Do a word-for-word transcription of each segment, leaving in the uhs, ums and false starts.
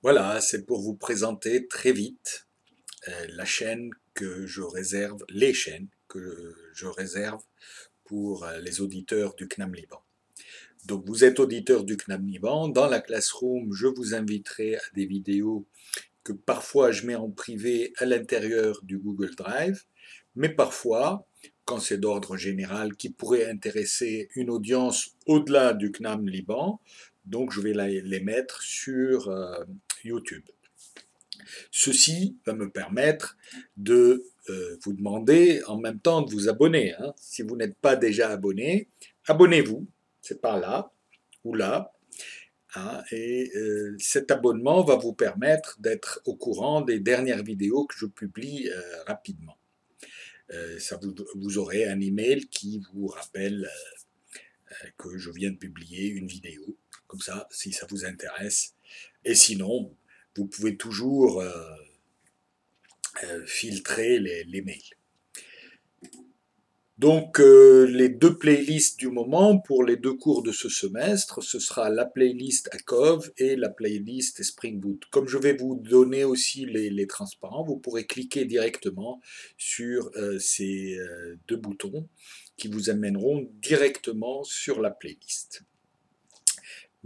Voilà, c'est pour vous présenter très vite euh, la chaîne que je réserve, les chaînes que je réserve pour euh, les auditeurs du CNAM Liban. Donc vous êtes auditeur du CNAM Liban, dans la Classroom, je vous inviterai à des vidéos que parfois je mets en privé à l'intérieur du Google Drive, mais parfois, quand c'est d'ordre général, qui pourrait intéresser une audience au-delà du CNAM Liban, donc je vais les mettre sur euh, YouTube. Ceci va me permettre de euh, vous demander en même temps de vous abonner, hein. Si vous n'êtes pas déjà abonné, abonnez-vous, c'est par là ou là, hein, et euh, cet abonnement va vous permettre d'être au courant des dernières vidéos que je publie euh, rapidement. Euh, ça vous, vous, aurez un email qui vous rappelle euh, que je viens de publier une vidéo, comme ça, si ça vous intéresse. Et sinon, vous pouvez toujours euh, euh, filtrer les, les mails. Donc euh, les deux playlists du moment pour les deux cours de ce semestre, ce sera la playlist A C O V et la playlist Spring Boot. Comme je vais vous donner aussi les, les transparents, vous pourrez cliquer directement sur euh, ces euh, deux boutons qui vous amèneront directement sur la playlist.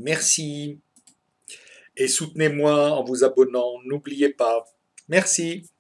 Merci et soutenez-moi en vous abonnant, n'oubliez pas. Merci.